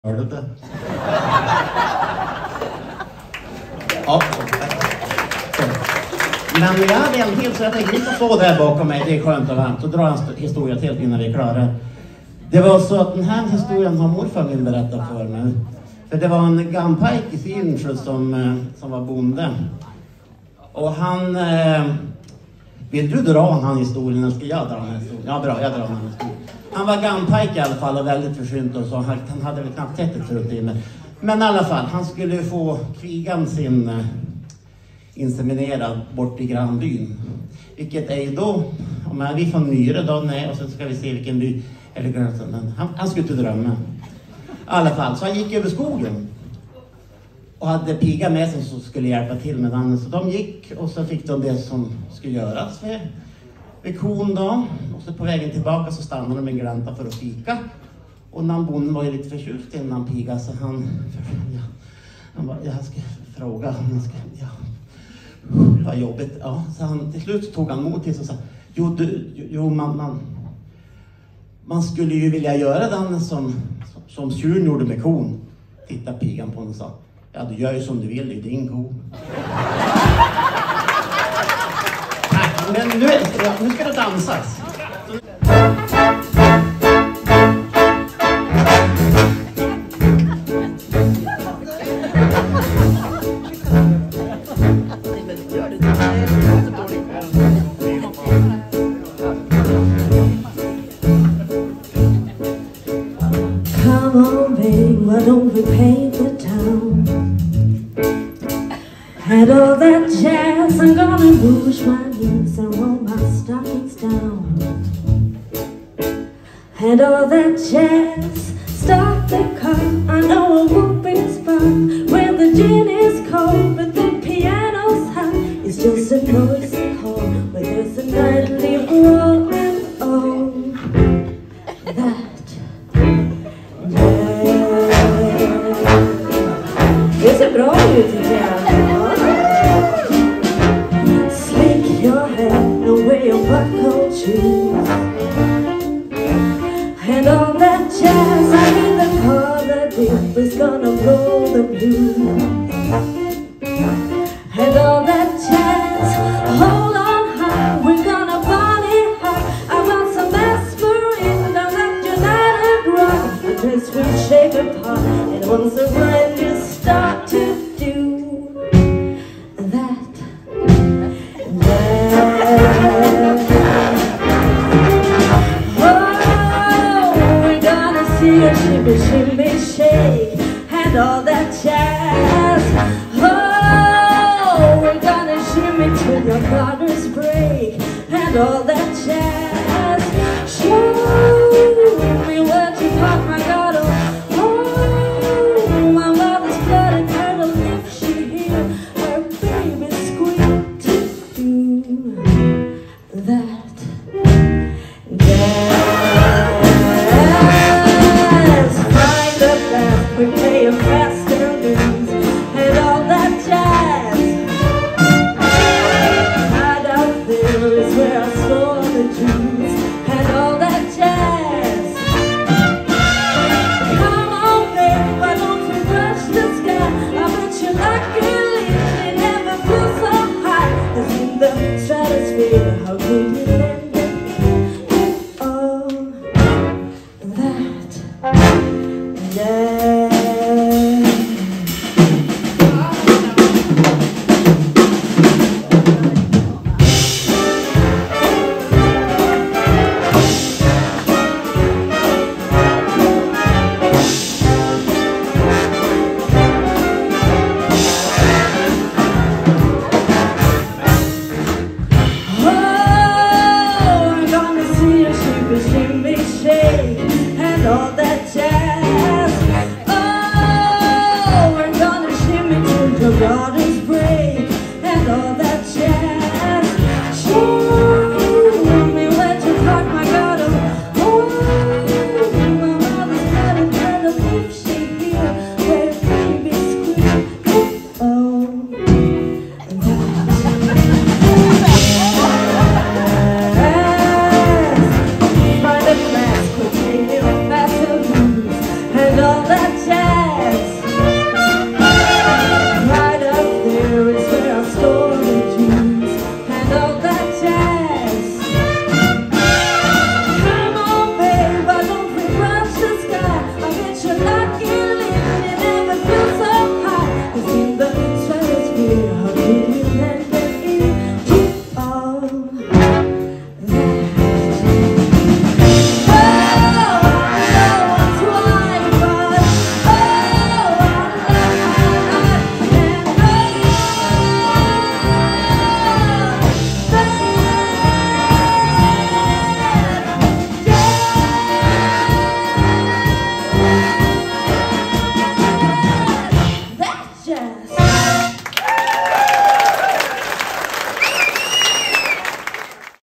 Hörde det? Ja. Men jag hade en till så jag tänkte inte stå där bakom mig. Det är skönt och varmt. Och dra en historia till innan vi är klara. Det var så att den här historien har morfar min berättat för mig. För det var en gampajk i Finsjö som var bonde. Och han... vill du dra han historien eller ska jag dra den historien? Ja bra, jag drar den historien. Han var gampajk i alla fall och väldigt försynt och så. Han hade väl knappt sett ett förut. Men i alla fall, han skulle få kvigan sin inseminerad bort i grannbyn. Vilket är ju då, om vi får Myre då, nej, och sen ska vi se vilken by. Eller han skulle till Drömmen. I alla fall, så han gick över skogen. Och hade piga med sig som skulle hjälpa till med den. Så de gick och så fick de det som skulle göras vid kon då. Och så på vägen tillbaka så stannade de med en glänta för att fika. Och namnbonden var ju lite förtjust innan piga så han bara, jag ska fråga. Vad jobbigt. Ja, så han, till slut så tog han mod till sig och sa, jo man skulle ju vilja göra den som tjuren gjorde med kon. Titta pigan på honom och sa, ja du gör ju som du vill, det är din ko. Tack, men nu ska det dansas. Come on babe, why don't we paint the town? Had all that jazz, I'm gonna rouge my knees and roll my stockings down. Had all that jazz, start the car, I know a whooping spot where the gin is cold but the piano's hot. It's just a noisy hall where there's a nightly rolling on that. Det ser bra ut tycker jag. Slick your hair and wear your buckled shoes. And all that jazz, I mean the car that dip is gonna blow the blues. And all that jazz, hold on high, we're gonna party hard. I want some aspirin, don't let United rock. The place will shake apart, and once the brand new start to do that. Oh, we're gonna see a shimmy, shimmy, shake, and all that jazz. Oh, we're gonna shimmy till your garters break, and all that jazz. Show me where to park my garden. Oh, my mother's bloody candle, if she hear her baby squeak to do that. Jazz, find the back, we play a faster blues, and all that jazz. Right out there is where I store the juice, and all that jazz. Come on babe, why don't we rush the sky? I bet you luckily it never feels so high as in the stratosphere. How could you lend it all that jazz? Oh, we're gonna see a shimmy, shimmy, shake, and all that jazz. Oh, we're gonna shimmy till your garters break, and all that jazz. Show me where to park my garden. Oh, my mother's bloody candle, if she hear